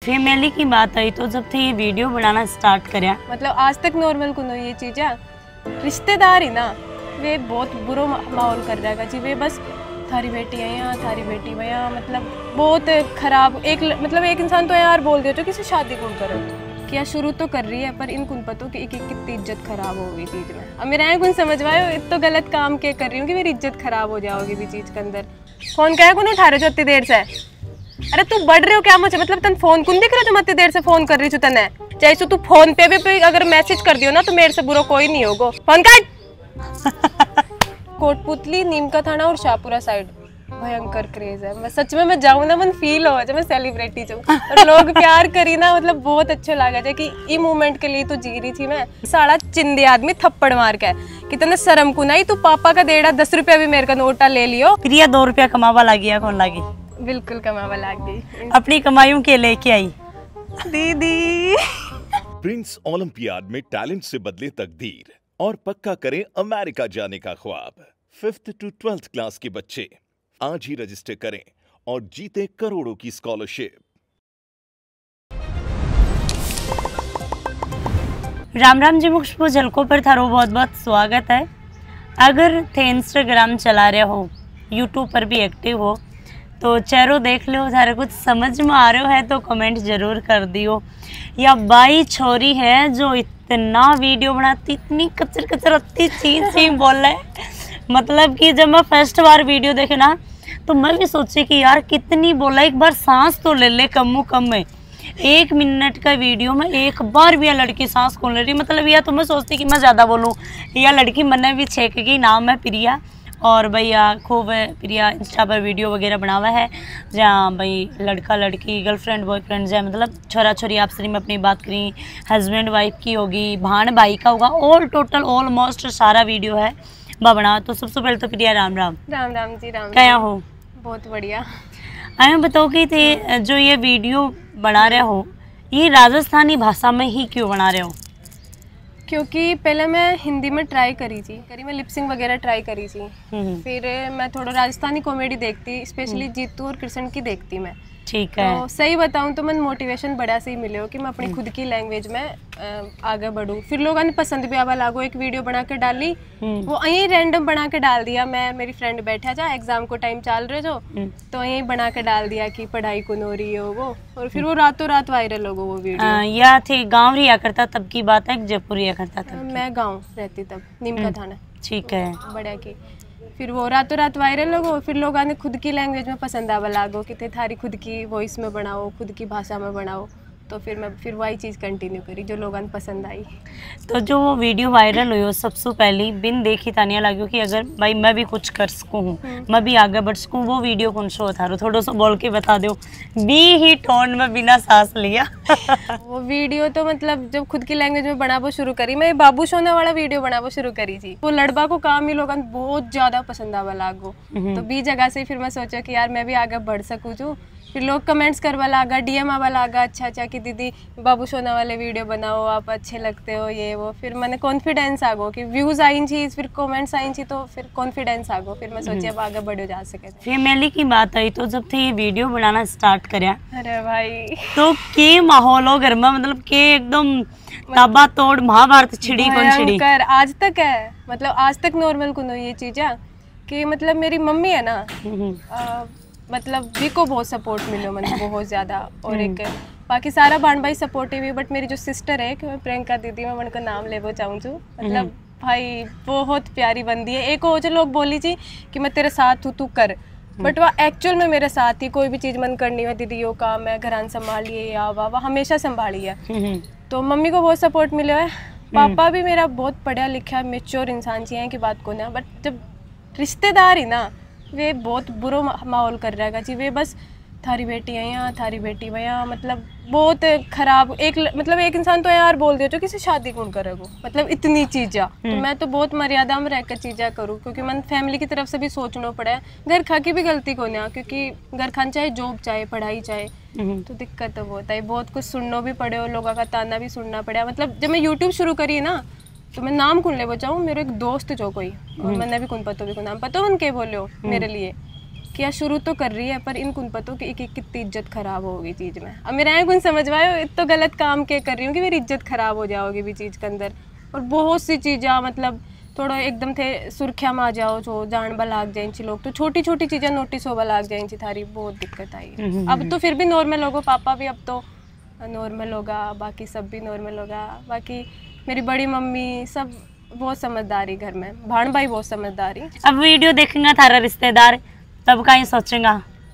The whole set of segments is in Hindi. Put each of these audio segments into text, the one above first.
फैमिली की बात आई तो जब थे ये वीडियो बनाना स्टार्ट करया मतलब आज तक नॉर्मल को ये चीज़ें रिश्तेदार ही ना वे बहुत बुरा माहौल कर रहेगा जी। वे बस थारी बेटी है यहाँ, थारी बेटी वहाँ, मतलब बहुत खराब। एक इंसान तो यार बोल दिया जो किसी शादी कौन करो क्या शुरू तो कर रही है, पर इन कुन पतो कि एक कितनी इज्जत खराब होगी चीज़ में। अब मेरा कुन समझवाओ इतना गलत काम क्या कर रही हूँ कि मेरी इज्जत खराब हो जाओगी भी चीज़ के अंदर। फोन क्या है कुन उठा रहे हो इतनी देर से? अरे तू बढ़ रहे हो क्या मुझे, मतलब तन फोन कुन दिख रहा जो मैं इतनी देर से फोन कर रही हूँ तने। चाहे तू फोन पे भी अगर मैसेज कर दियो ना तो मेरे से बुरा कोई नहीं होगा। फोन काट। कोटपुतली, नीम का थाना और शाहपुरा साइड भयंकर क्रेज है। मैं सच में मैं जाऊँ ना मन फील हो जाए मैं सेलिब्रिटी जाऊँ और लोग प्यार करी ना, मतलब बहुत अच्छा लगा जाए कि ई मूवमेंट के लिए तो जी रही थी मैं। साला चिंदे आदमी थप्पड़ मार के कितना शर्म को नहीं, तू पापा का डेढ़ा 10 रुपया भी मेरे का नोटा ले लियो। प्रिया 2 रुपया कमावा लगी कौन लगी? बिल्कुल कमावा लग गई, अपनी कमाइयों के लेके आई दीदी। प्रिंस ओलंपियाड में टैलेंट से बदले तकदीर और पक्का करें अमेरिका जाने का ख्वाब। 5th to 12th क्लास के बच्चे आज ही रजिस्टर करें और जीते करोड़ों की स्कॉलरशिप। राम राम जी, मुख्य झलकों पर थारो बहुत बहुत स्वागत है। अगर थे इंस्टाग्राम चला रहे हो, यूट्यूब पर भी एक्टिव हो तो चेहरों देख लो, थारे कुछ समझ में आ रहा है तो कमेंट जरूर कर दियो। या बाई छोरी है जो इतना वीडियो बनाती, इतनी कचर कचर अत्ती चीज बोल रहा है। मतलब कि जब मैं फर्स्ट बार वीडियो देखे ना तो मैं भी सोची कि यार कितनी बोला, एक बार सांस तो ले ले कम में। 1 मिनट का वीडियो में एक बार भी यह लड़की सांस खोल ले रही, मतलब यह तो मैं सोचती कि मैं ज़्यादा बोलूँ। यह लड़की मैंने भी छेकेगी, नाम है प्रिया और भैया खूब प्रिया इंस्टा पर वीडियो वगैरह बनावा है जहाँ भाई लड़का लड़की गर्लफ्रेंड बॉयफ्रेंड है, मतलब छोरा छोरी आपसी में अपनी बात करी, हस्बैंड वाइफ की होगी, भाण भाई का होगा, ऑल टोटल ऑलमोस्ट सारा वीडियो है बना। तो सबसे पहले तो प्रिया राम राम। राम राम जी। राम क्या हो? बहुत बढ़िया। हमें बताओ कि थे जो ये वीडियो बना रहे हो ये राजस्थानी भाषा में ही क्यों बना रहे हो? क्योंकि पहले मैं हिंदी में ट्राई करी थी, मैं लिपसिंग वगैरह ट्राई करी थी। फिर मैं थोड़ा राजस्थानी कॉमेडी देखती, स्पेशली जीतू और कृष्ण की देखती मैं। ठीक है। तो सही बताऊं तो मन मोटिवेशन बड़ा से ही मिले हो कि मैं अपनी खुद की लैंग्वेज में आगे बढ़ूं। फिर लोगों ने पसंद भी आवा लागो, एक वीडियो बना के डाली, वो यहीं रैंडम बना के डाल दिया। मैं मेरी फ्रेंड बैठा जा, एग्जाम को टाइम चल रहे जो, तो यहीं बना के डाल दिया कि पढ़ाई को हो रही हो वो, और फिर वो रातों रात वायरल हो वो वीडियो। या थे गाँव रिया करता तब की बात है, जयपुर रिया करता था? मैं गाँव रहती तब, नीम का थाना। ठीक है। बढ़िया की फिर वो रातों रात वायरल हो, फिर लोगों ने खुद की लैंग्वेज में पसंद आवा लागो कि थे थारी खुद की वॉइस में बनाओ, खुद की भाषा में बनाओ। तो फिर मैं वही चीज़ कंटिन्यू करी जो लोगों ने पसंद आई। तो जो वो वीडियो वायरल हुई सबसे पहले बिन देखी तानिया लगी कि अगर भाई मैं भी कुछ कर सकूँ, मैं भी आगे बढ़ सकूँ, वो वीडियो कौन सा था? थोड़ा सा बोल के बता दो बी ही टोन में बिना सांस लिया। वो वीडियो तो मतलब जब खुद की लैंग्वेज में बनाबो शुरू करी, मैं बाबू सोना वाला वीडियो बनाबो शुरू करी थी। वो लड़बा को काम ही लोगों ने बहुत ज़्यादा पसंद आवा लागो, तो बी जगह से फिर मैं सोचा कि यार मैं भी आगे बढ़ सकूँ जो। फिर लोग कमेंट्स करवा लागा, डीएम आवा लागा, अच्छा कि दीदी बाबू सोना वाले वीडियो बनाओ, आप अच्छे लगते हो ये वो। फिर मैंने कॉन्फिडेंस आ गो कि व्यूज़ आई थी, फिर कमेंट्स आई थी, तो फिर कॉन्फिडेंस आ गो। फिर मैं सोची अब आगे बढ़ो जा सके। फैमिली की बात आई तो जब थे ये वीडियो बनाना स्टार्ट करया, अरे भाई तो के माहौल हो घर में, मतलब के एकदम ताबा तोड़ महाभारत छिड़ी कौन छिड़ी? आज तक है, मतलब आज तक नॉर्मल को ये चीज़ कि मतलब मेरी मम्मी है ना, मतलब भी को बहुत सपोर्ट मिलो मैंने बहुत ज़्यादा, और एक बाकी सारा बाण भाई सपोर्टिव है। बट मेरी जो सिस्टर है कि मैं प्रियंका दीदी, मैं उनका नाम लेवो चाहूँ छू, मतलब भाई बहुत प्यारी बंदी है। एक वो जो लोग बोली थी कि मैं तेरे साथ हूँ तू कर, बट वह एक्चुअल में मेरे साथ ही कोई भी चीज़ मन करनी है, दीदी यो काम है घरान संभालिए या वाह हमेशा संभाली है। तो मम्मी को बहुत सपोर्ट मिला है। पापा भी मेरा बहुत पढ़ा लिखा मेच्योर इंसान चाहिए की बात को ना, बट जब रिश्तेदार ही ना वे बहुत बुरा माहौल कर रहेगा जी। वे बस थारी बेटी है यहाँ, थारी बेटी वहाँ, मतलब बहुत खराब। एक इंसान तो यार बोल दिया जो किसी शादी कौन करेगा, मतलब इतनी चीज़ें। तो मैं तो बहुत मर्यादा में रहकर चीज़ें करूँ, क्योंकि मन फैमिली की तरफ से भी सोचना पड़ा। घर खा की भी गलती को ना, क्योंकि घर खान चाहे जॉब चाहे पढ़ाई चाहे, तो दिक्कत तो बहुत है। बहुत कुछ सुनना भी पड़े और लोगों का ताना भी सुनना पड़ा। मतलब जब मैं यूट्यूब शुरू करी ना, तो मैं नाम कौन ले बचाऊँ, मेरे एक दोस्त जो कोई, और मैंने भी कौन पता भी को नाम पता उनके बोलो मेरे लिए कि यार शुरू तो कर रही है पर इन कुन पतो कि एक एक कितनी इज्जत खराब होगी चीज़ में। अब मेरा कुन समझवाए तो गलत काम के कर रही हूँ कि मेरी इज्जत खराब हो जाओगी भी चीज़ के अंदर। और बहुत सी चीज़ें मतलब थोड़ा एकदम थे सुर्खिया में आ जाओ जो जान बा लाग जाए लोग, तो छोटी छोटी चीज़ें नोटिस होगा लाग जाए थारी, बहुत दिक्कत आई है। अब तो फिर भी नॉर्मल होगा, पापा भी अब तो नॉर्मल होगा, बाकी सब भी नॉर्मल होगा। बाकी मेरी बड़ी मम्मी सब बहुत समझदारी, घर में भाण भाई बहुत समझदारी। अब वीडियो देखेंगे थारा रिश्तेदार तब का ही सोचेगा,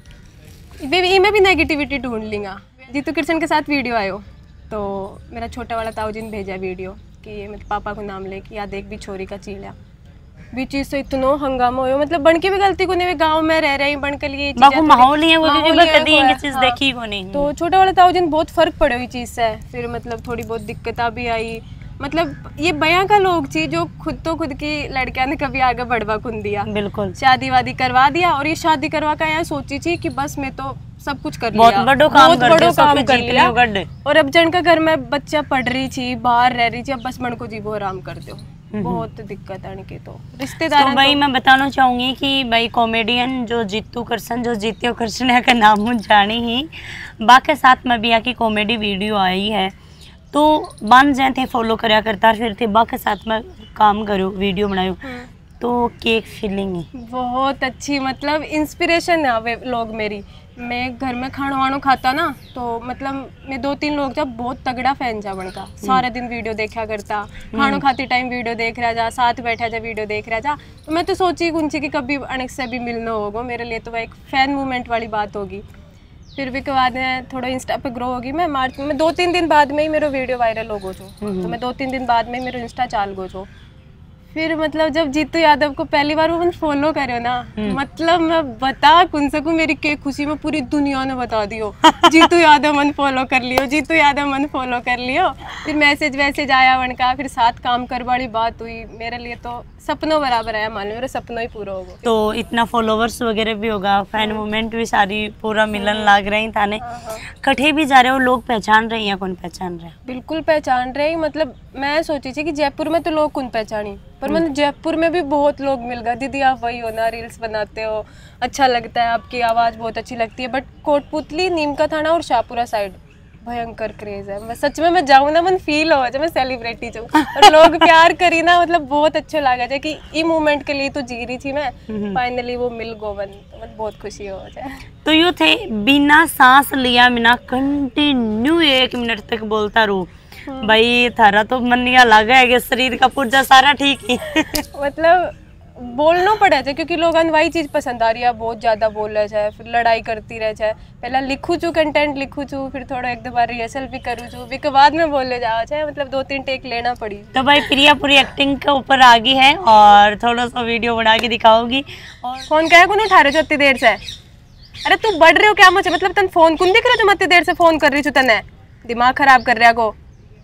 इनमें भी नेगेटिविटी ढूंढ लेंगा। जीतू कृष्ण के साथ वीडियो आयो तो मेरा छोटा वाला ताऊ जी ने भेजा वीडियो कि ये मेरे पापा को नाम ले कि या देख भी छोरी का चीला भी चीज से इतना हंगामा हो, मतलब बन के भी गलती को नहीं, गांव में रह रहे बन के लिए माहौल है वो भी कभी ये चीज देखी को नहीं। तो छोटा वाला ताऊ जी ने बहुत फर्क पड़े हुई चीज से, फिर मतलब थोड़ी बहुत दिक्कत भी आई। मतलब ये बयां का लोग थी जो खुद तो खुद की लड़कियां ने कभी आगे बढ़वा कुन दिया, बिल्कुल शादी वादी करवा दिया। और ये शादी करवा का यहाँ सोची थी कि बस मैं तो सब कुछ कर लिया, बहुत बड़ो काम कर लिया। और अब जन का घर में बच्चा पढ़ रही थी, बाहर रह रही थी, अब बस मन को जी वो आराम कर दो, बहुत दिक्कत आने की। तो रिश्तेदार तो भाई मैं बताना चाहूंगी कि भाई कॉमेडियन जो जीतू कृष्ण, जो जीत्यो कृष्ण का नाम मुझे जानी ही, बाकी साथ में भी आके कॉमेडी वीडियो आई है तो बन जाए थे फॉलो करया करता, फिर थे बाकी साथ में काम करो, वीडियो बनायो, तो केक फीलिंग है बहुत अच्छी। मतलब इंस्पिरेशन है वे लोग मेरी। मैं घर में खाना वानो खाता ना तो मतलब मैं 2-3 लोग जब बहुत तगड़ा फैन जा बनका, सारे दिन वीडियो देखा करता, खाना खाते टाइम वीडियो देख रहा जा, साथ बैठा जा वीडियो देख रहा जा। तो मैं तो सोची कुंची कि कभी अनेक से भी मिलना होगा, मेरे लिए तो वह एक फैन मूवमेंट वाली बात होगी। फिर भी के बाद में थोड़ा इंस्टा पे ग्रो होगी। मैं मार्च में 2-3 दिन बाद में ही मेरा वीडियो वायरल हो गो छो, तो मैं 2-3 दिन बाद में मेरा इंस्टा चाल गो छो। फिर मतलब जब जीतू यादव को पहली बार वो फॉलो करो ना, मतलब मैं बता कौन सकूँ, मेरी के खुशी में पूरी दुनिया ने बता दियो जीतू यादव मन फॉलो कर लियो, जीतू यादव मन फॉलो कर लियो। फिर मैसेज वैसेज आया वन का, फिर साथ काम कर वाली बात हुई। मेरे लिए तो सपनों बराबर आया, मान लो मेरा सपना ही पूरा होगा। तो इतना फॉलोवर्स वगैरह भी होगा, फैन मूवमेंट भी सारी पूरा मिलन लाग रही थाने, कठे भी जा रहे हो, लोग पहचान रहे हैं, कौन पहचान रहे? बिल्कुल पहचान रहे। मतलब मैं सोची थी कि जयपुर में तो लोग कौन पहचानी, पर मैंने जयपुर में भी बहुत लोग मिल गए, दीदी आप वही हो ना, रील्स बनाते हो, अच्छा लगता है, आपकी आवाज़ बहुत अच्छी लगती है। बट कोटपुतली, नीम का थाना और शाहपुरा साइड भयंकर क्रेज है। मैं सच में मैं जाऊँ ना, मन फील हो जाए मैं सेलिब्रिटी जाऊँ और लोग प्यार करी ना, मतलब बहुत अच्छा लगा जाए कि ई मूवमेंट के लिए तो जी रही थी मैं, फाइनली वो मिल गोवन, तो मतलब बहुत खुशी हो जाए। तो यूँ थे बिना सांस लिया बिना कंटिन्यू 1 मिनट तक बोलता रू, भाई थारा तो मन या लगा है कि शरीर का पुर्जा सारा ठीक ही मतलब बोलना पड़ा है क्योंकि लोगों वही चीज पसंद आ रही है, बहुत ज्यादा बोल रहे है, फिर लड़ाई करती रहे है। पहला लिखू छू कंटेंट लिखू छू, फिर थोड़ा एक दो बार रिहर्सल भी करूँ छू, फिर बाद में बोलने जाओ चाहे, मतलब 2-3 टेक लेना पड़ी। तो भाई प्रिया पूरी एक्टिंग के ऊपर आ गई है और थोड़ा सा वीडियो बना के दिखाओगी। और फोन क्या को नहीं उठा रहे हो इतनी देर से? अरे तू बढ़ रहे हो क्या मुझे, मतलब तन फोन कौन दिख रहे हो, इतनी देर से फोन कर रही छू, तने दिमाग खराब कर रहा को।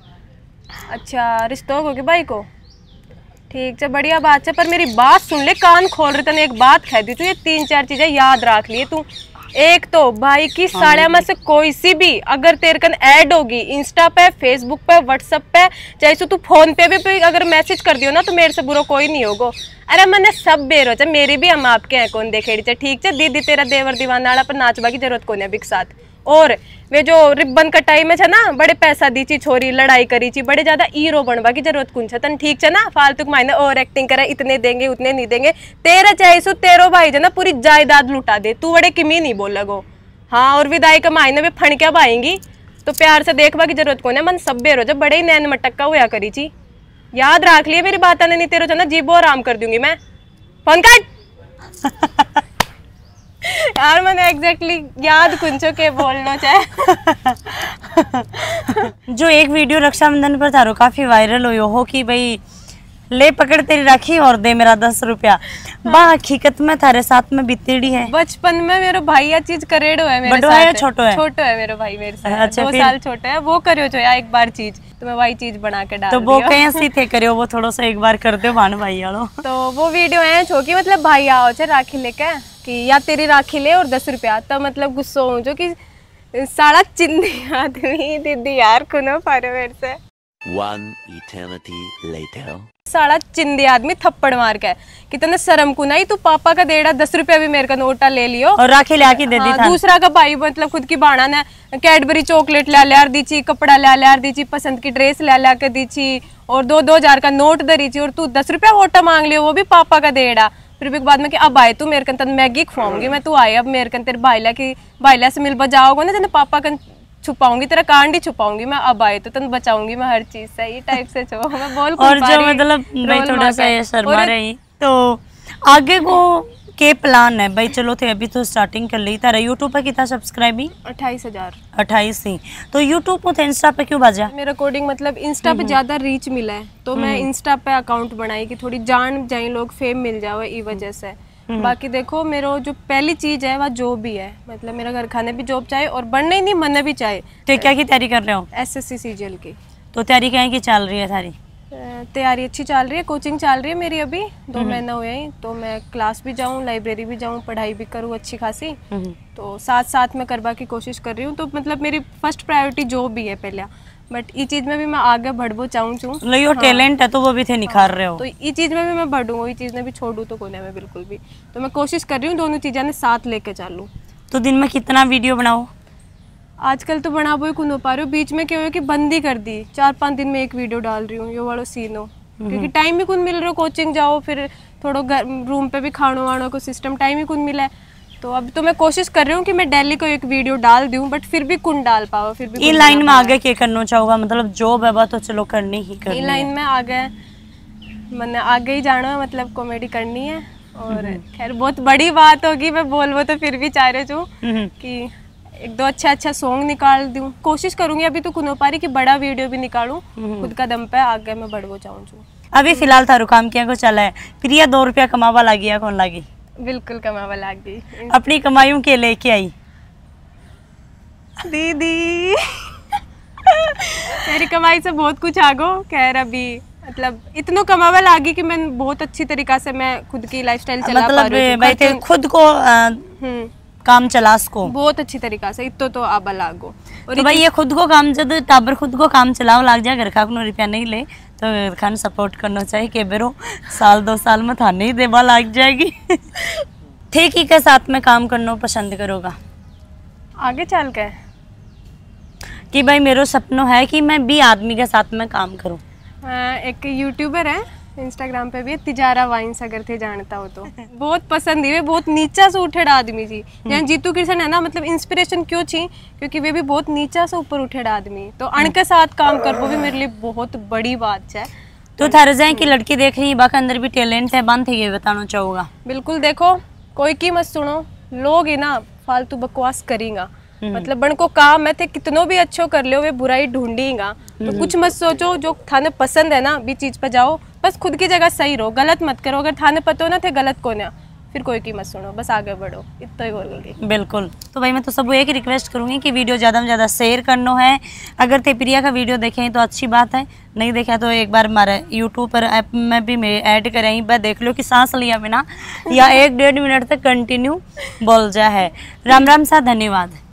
अच्छा रिश्तों को भाई को ठीक है, बढ़िया बात है, पर मेरी बात सुन ले, कान खोल रहे। तने एक बात कह दी तू, ये 3-4 चीजें याद रख लिए तू। एक तो भाई की साड़िया में से कोई सी भी अगर तेरे कन ऐड होगी इंस्टा पे, फेसबुक पे, व्हाट्सएप पे, चाहे तू फोन पे भी अगर मैसेज कर दियो ना, तो मेरे से बुरा कोई नहीं होगा। अरे मैंने सब बेरो चे, मेरी भी हम आपके हैं कौन देखेड़ी चे, ठीक है दीदी तेरा देवर दीवाना वाला पर नाचबा की जरूरत कौन है बिक साथ। और वे जो रिबन कटाई में छे ना, बड़े पैसा दी ची छोरी, लड़ाई करी ची, बड़े ज्यादा हीरो बनवा की जरूरत कौन छे तन, ठीक है ना, फालतू के मायने और एक्टिंग करे, इतने देंगे उतने नहीं देंगे, तेरा चाहे सो तेरो भाई जना पूरी जायदाद लुटा दे, तू बड़े किमी नहीं बोल लगो। हाँ और विदाई का मायने में फणक्या बाएंगी, तो प्यार से देखवा की जरूरत कौन है, मन सब बेरो जब बड़े ही नैन मटक्का हुआ करी ची। याद रख लिए मेरी बात, नहीं तेरो जना जीबो आराम कर दूंगी मैं, फोन काट यार मैंने एग्जैक्टली याद कुंचो के बोलना चाहे जो एक वीडियो रक्षाबंधन पर थारो काफी वायरल हुई हो कि भाई ले पकड़ तेरी राखी और दे मेरा 10 रुपया, बा हकीकत में थारे साथ में बीतेड़ी है? बचपन में मेरा भाई या चीज करेड़ो है मेरे साथ। है छोटो है? छोटो है मेरा भाई मेरे साथ। अच्छा, 2 साल छोटा है, वो करियो जो यार एक बार चीज, तो मैं वही चीज बना के डाल तो वो कैसी थे करियो, वो थोड़ा सा एक बार कर दो भान भाई वालों। तो वो वीडियो है छोकी, मतलब भाई आओ चे राखी लेके कि या तेरी राखी ले और 10 रुपया, तब मतलब गुस्सा हो जो कि सारा चिन्नी आदमी दीदी यार कुनो पारो मेरे से। One eternity later. साड़ा चिंदी आदमी थप्पड़ मार के कितना शर्म को नहीं, तू पापा का देड़ा 10 रुपया भी मेरे का नोटा ले लियो और राखी ला के दे दी था। दूसरा का भाई मतलब खुद की बाणा ने कैडबरी चॉकलेट ला लिया दीची, कपड़ा ला दीची, पसंद की ड्रेस ला के दीची और 2-2 हजार का नोट दरी थी और तू 10 रुपया वोटा मांग लियो, वो भी पापा का देड़ा। फिर भी बाद में कि अब आए तू मेरे कन मैगी खुआऊंगी मैं, तू आए अब मेरे कन तेरे भाईला से मिल बजाओगे ना, तेने पापा कन छुपाऊंगी, तेरा कांड ही छुपाऊंगी मैं, अब आए तो तन बचाऊंगी मैं हर चीज से, ये टाइप से छो मैं बोल। और जो मतलब भाई थोड़ा सा ये शर्मा रही, तो आगे को के प्लान है भाई? चलो थे अभी तो स्टार्टिंग कर ली तारा। यूट्यूब पे कितना सब्सक्राइब? 28,000। 28 ही तो यूट्यूब पे इंस्टा पे क्यों बाजा? मेरे अकॉर्डिंग मतलब इंस्टा पे ज्यादा रीच मिला है तो मैं इंस्टा पे अकाउंट बनाई कि थोड़ी जान जाए लोग, फेम मिल जाओ ई वजह से। बाकी देखो मेरा जो पहली चीज है वह जॉब भी है, मतलब मेरा घर खाने भी जॉब चाहे और बनने ही नहीं मनने भी चाहे। तो क्या की तैयारी कर रहे हो? SSC CGL की। तो तैयारी क्या की चल रही है सारी? तैयारी अच्छी चल रही है, कोचिंग चल रही है मेरी अभी 2 महीना हुए हैं, तो मैं क्लास भी जाऊँ, लाइब्रेरी भी जाऊँ, पढ़ाई भी करूँ अच्छी खासी, तो साथ साथ में करवा की कोशिश कर रही हूँ। तो मतलब मेरी फर्स्ट प्रायोरिटी जॉब भी है पहले, बट ये चीज में भी मैं आगे बढ़बो चाहूँ नहीं टैलेंट है तो वो भी थे निखार रहे हो, तो ये चीज में भी मैं बढ़ूँ, ये चीज में भी छोड़ू तो कोने में बिल्कुल भी, तो मैं कोशिश कर रही हूँ दोनों चीजें ने साथ लेके चलूँ। तो दिन में कितना वीडियो बनाओ? आजकल तो बना बोई कुन हो पा रही हूँ, बीच में क्या हुआ कि बंद ही कर दी, 4-5 दिन में एक वीडियो डाल रही हूँ, ये वाला सीन हो, क्योंकि टाइम भी कुन मिल रहा, कोचिंग जाओ फिर थोड़ा रूम पे भी खानो वानो को सिस्टम टाइम ही कुन मिला है। तो अब तो मैं कोशिश कर रही हूँ कि मैं डेली को एक वीडियो डाल दूं, बट फिर भी कुन डाल पाओ, फिर भी इन लाइन में आगे क्या करना चाहोगा? मतलब जॉब है तो चलो करनी ही करनी है। इन लाइन में आगे मैंने आगे ही जाना है, मतलब कॉमेडी करनी है। और खैर बहुत बड़ी बात होगी, मैं बोलबो तो फिर भी चाह रही हूँ कि 1-2 अच्छा सॉन्ग निकाल दूं, कोशिश करूंगी। अभी तो कुनो पारी कि बड़ा वीडियो भी निकालूं खुद का दम पे, आगे मैं बढ़वो चाहूँ। अभी फिलहाल थारू काम किया को चला है, प्रिया 2 रुपया कमावा लागी कौन लागी? बिल्कुल कमावा लाग गई, अपनी कमाइयों के लेके आई दीदी मेरी कमाई से बहुत कुछ आगो। खैर अभी मतलब इतना कमावा लागी कि मैं बहुत अच्छी तरीका से मैं खुद की लाइफस्टाइल चला पा रही हूं, भाई खुद को काम चला सको बहुत अच्छी तरीका से, इतो तो आबा लागो। और तो भाई ये खुद को काम, जब टाबर खुद को काम चलाओ लाग जाए, घर का को रुपया नहीं ले तो घर खान सपोर्ट करना चाहिए कि बेरो 1-2 साल में थाने ही देवा लाग जाएगी। ठीक ही के साथ में काम करना पसंद करोगा आगे चल के? कि भाई मेरा सपना है कि मैं भी आदमी के साथ में काम करूं। एक यूट्यूबर है इंस्टाग्राम पे भी, तिजारा वाइन्स, अगर थे जानता हो तो बहुत पसंद है, बहुत नीचा से उठेड़ा आदमी जी। यहाँ जीतू कृष्ण है ना, मतलब इंस्पिरेशन क्यों छी, क्योंकि वे भी बहुत नीचा से ऊपर उठेड़ा आदमी, तो अण के साथ काम कर वो भी मेरे लिए बहुत बड़ी बात है। तो थारे जाए की लड़की देख रही है, बाकी अंदर भी टैलेंट है, बंद है, ये बताना चाहूँगा। बिल्कुल देखो, कोई की मत सुनो, लोग है ना फालतू बकवास करेगा, मतलब बन को काम है थे कितनों भी अच्छो कर लो, वे बुराई ढूंढेगा, तो कुछ मत सोचो, जो थाने पसंद है ना भी चीज पे जाओ, बस खुद की जगह सही रहो, गलत मत करो। अगर थाने पता हो ना थे गलत को ना, फिर कोई की मत सुनो, बस आगे बढ़ो, इतना ही बोलूँगी। बिल्कुल। तो भाई मैं तो सब एक ही रिक्वेस्ट करूँगी कि वीडियो ज़्यादा से ज़्यादा शेयर करना है। अगर ते प्रिया का वीडियो देखें तो अच्छी बात है, नहीं देखा तो एक बार हमारे यूट्यूब पर ऐप में भी मैं ऐड करें, बस देख लो कि सांस लिया बिना या 1-1.5 मिनट तक कंटिन्यू बोल जा है। राम राम सा, धन्यवाद।